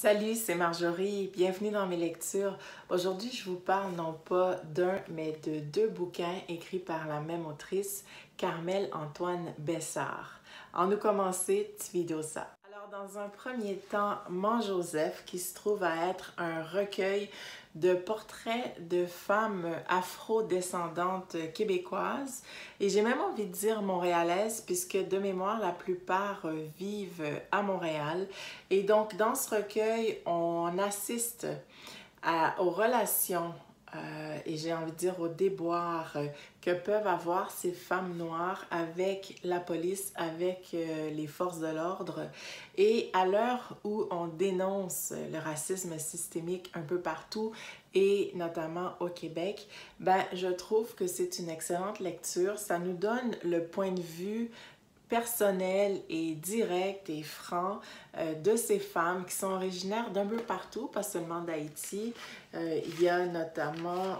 Salut, c'est Marjorie. Bienvenue dans mes lectures. Aujourd'hui, je vous parle non pas d'un, mais de deux bouquins écrits par la même autrice, Carmel Antoine Bessart. En nous commencer, Tvidosa. Alors, dans un premier temps, Mon Joseph, qui se trouve à être un recueil de portraits de femmes afro-descendantes québécoises et j'ai même envie de dire montréalaises puisque de mémoire la plupart vivent à Montréal et donc dans ce recueil on assiste aux relations et j'ai envie de dire aux déboires que peuvent avoir ces femmes noires avec la police, avec les forces de l'ordre. Et à l'heure où on dénonce le racisme systémique un peu partout et notamment au Québec, ben, je trouve que c'est une excellente lecture. Ça nous donne le point de vue personnel et direct et franc de ces femmes qui sont originaires d'un peu partout, pas seulement d'Haïti. Il y a notamment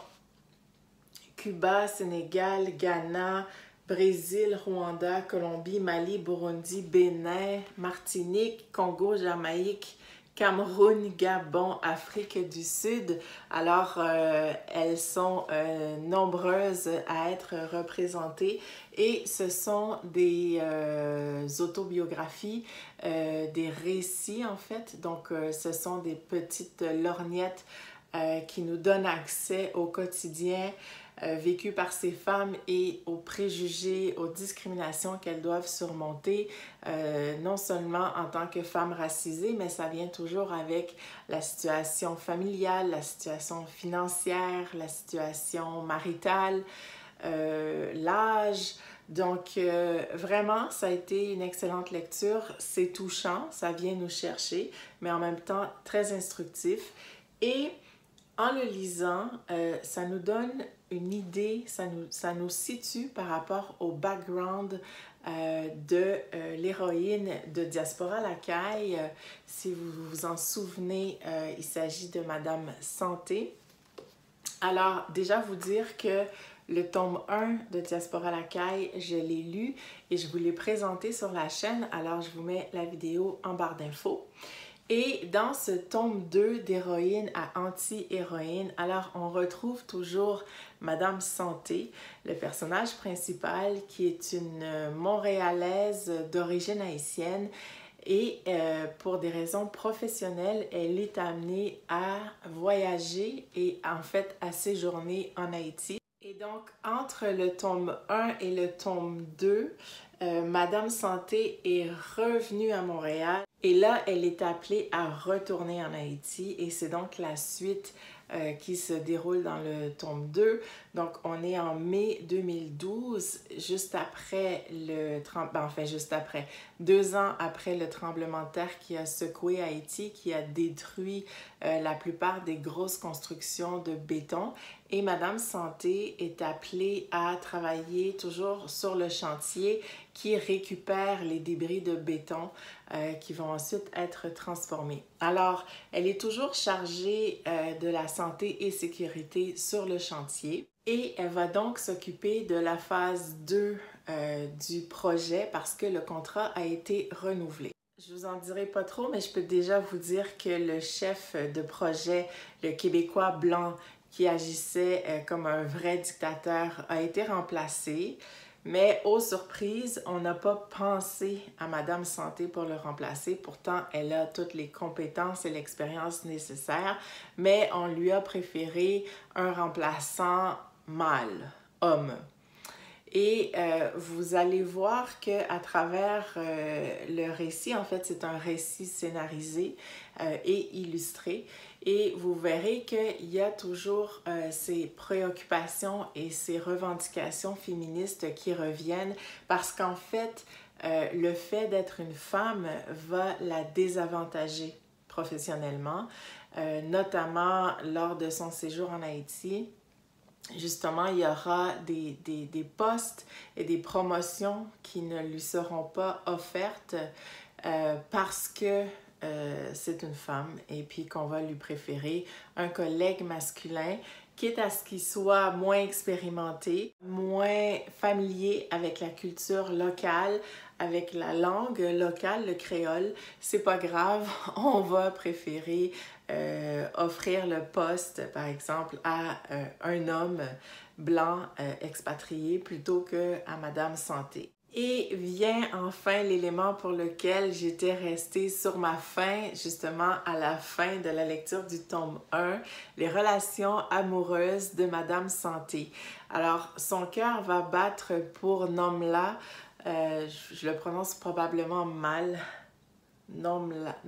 Cuba, Sénégal, Ghana, Brésil, Rwanda, Colombie, Mali, Burundi, Bénin, Martinique, Congo, Jamaïque, Cameroun, Gabon, Afrique du Sud. Alors, elles sont nombreuses à être représentées et ce sont des autobiographies, des récits en fait. Donc, ce sont des petites lorgnettes qui nous donnent accès au quotidien vécu par ces femmes et aux préjugés, aux discriminations qu'elles doivent surmonter, non seulement en tant que femmes racisées, mais ça vient toujours avec la situation familiale, la situation financière, la situation maritale, l'âge. Donc, vraiment, ça a été une excellente lecture. C'est touchant, ça vient nous chercher, mais en même temps très instructif. Et en le lisant, ça nous donne une idée, ça nous situe par rapport au background de l'héroïne de Diaspora Lacaille. Si vous vous en souvenez, il s'agit de Madame Santé. Alors, déjà vous dire que le tome 1 de Diaspora Lacaille, je l'ai lu et je vous l'ai présenté sur la chaîne, alors je vous mets la vidéo en barre d'infos. Et dans ce tome 2 d'héroïne à anti-héroïne, alors on retrouve toujours Madame Santé, le personnage principal qui est une Montréalaise d'origine haïtienne et pour des raisons professionnelles, elle est amenée à voyager et en fait à séjourner en Haïti. Et donc, entre le tome 1 et le tome 2, Madame Santé est revenue à Montréal et là, elle est appelée à retourner en Haïti et c'est donc la suite qui se déroule dans le tome 2. Donc, on est en mai 2012, juste après juste après, 2 ans après le tremblement de terre qui a secoué Haïti, qui a détruit la plupart des grosses constructions de béton. Et Madame Santé est appelée à travailler toujours sur le chantier qui récupère les débris de béton qui vont ensuite être transformés. Alors, elle est toujours chargée de la santé et sécurité sur le chantier et elle va donc s'occuper de la phase 2 du projet parce que le contrat a été renouvelé. Je vous en dirai pas trop, mais je peux déjà vous dire que le chef de projet, le Québécois blanc qui agissait comme un vrai dictateur, a été remplacé. Mais aux surprises, on n'a pas pensé à Madame Santé pour le remplacer. Pourtant, elle a toutes les compétences et l'expérience nécessaires, mais on lui a préféré un remplaçant mâle, homme. Et vous allez voir qu'à travers le récit, en fait, c'est un récit scénarisé et illustré. Et vous verrez qu'il y a toujours ces préoccupations et ces revendications féministes qui reviennent parce qu'en fait, le fait d'être une femme va la désavantager professionnellement, notamment lors de son séjour en Haïti. Justement, il y aura des postes et des promotions qui ne lui seront pas offertes parce que c'est une femme et puis qu'on va lui préférer un collègue masculin, quitte à ce qu'il soit moins expérimenté, moins familier avec la culture locale, avec la langue locale, le créole, c'est pas grave, on va préférer offrir le poste, par exemple, à un homme blanc expatrié plutôt qu'à Madame Santé. Et vient enfin l'élément pour lequel j'étais restée sur ma faim, justement à la fin de la lecture du tome 1, les relations amoureuses de Madame Santé. Alors, son cœur va battre pour Nomla, je le prononce probablement mal, Nomla.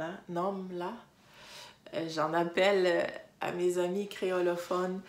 J'en appelle à mes amis créolophones.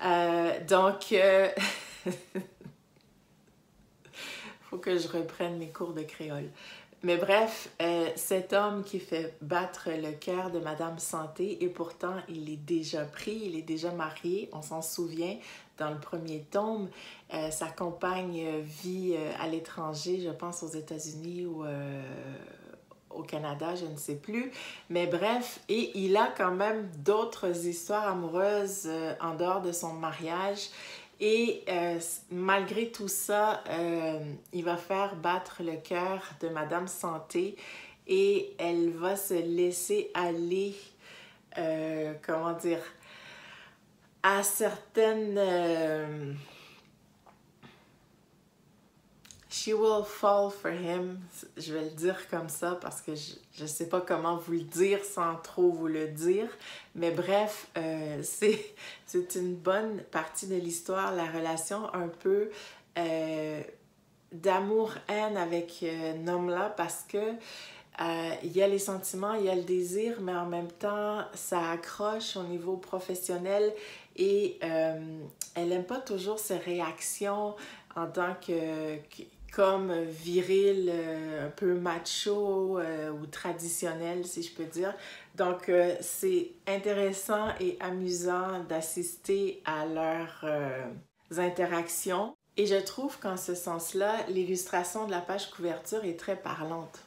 Faut que je reprenne mes cours de créole. Mais bref, cet homme qui fait battre le cœur de Madame Santé, et pourtant il est déjà pris, il est déjà marié, on s'en souvient dans le premier tome. Sa compagne vit à l'étranger, je pense aux États-Unis ou au Canada, je ne sais plus. Mais bref, et il a quand même d'autres histoires amoureuses en dehors de son mariage. Et malgré tout ça, il va faire battre le cœur de Madame Santé et elle va se laisser aller, comment dire, à certaines... She will fall for him, je vais le dire comme ça parce que je ne sais pas comment vous le dire sans trop vous le dire. Mais bref, c'est une bonne partie de l'histoire, la relation un peu d'amour-haine avec Nomla parce que il y a les sentiments, il y a le désir, mais en même temps, ça accroche au niveau professionnel et elle n'aime pas toujours ses réactions en tant que comme viril, un peu macho ou traditionnel, si je peux dire. Donc, c'est intéressant et amusant d'assister à leurs interactions. Et je trouve qu'en ce sens-là, l'illustration de la page couverture est très parlante.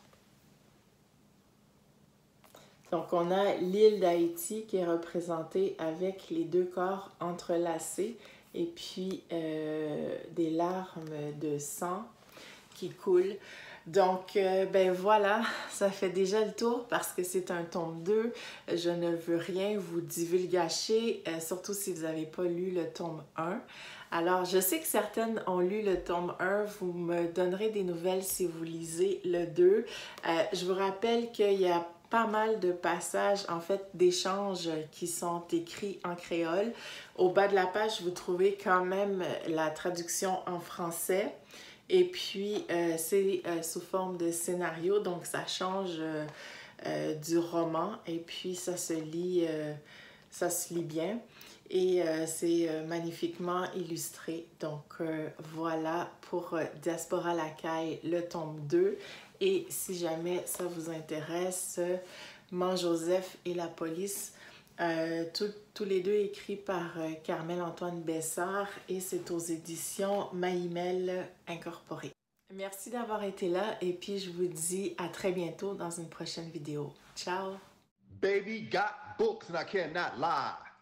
Donc, on a l'île d'Haïti qui est représentée avec les deux corps entrelacés et puis des larmes de sang qui coulent. Donc, ben voilà, ça fait déjà le tour parce que c'est un tome 2. Je ne veux rien vous divulgacher, surtout si vous n'avez pas lu le tome 1. Alors, je sais que certaines ont lu le tome 1. Vous me donnerez des nouvelles si vous lisez le 2. Je vous rappelle qu'il y a pas mal de passages, en fait, d'échanges qui sont écrits en créole. Au bas de la page, vous trouvez quand même la traduction en français. Et puis, c'est sous forme de scénario, donc ça change du roman. Et puis, ça se lit bien. Et c'est magnifiquement illustré. Donc, voilà pour Diaspora Lacaille, le tome 2. Et si jamais ça vous intéresse, Joseph et la police, tous les deux écrits par Carmel Antoine Bessard et c'est aux éditions Maïmel Incorporé. Merci d'avoir été là et puis je vous dis à très bientôt dans une prochaine vidéo. Ciao! Baby got books and I cannot lie.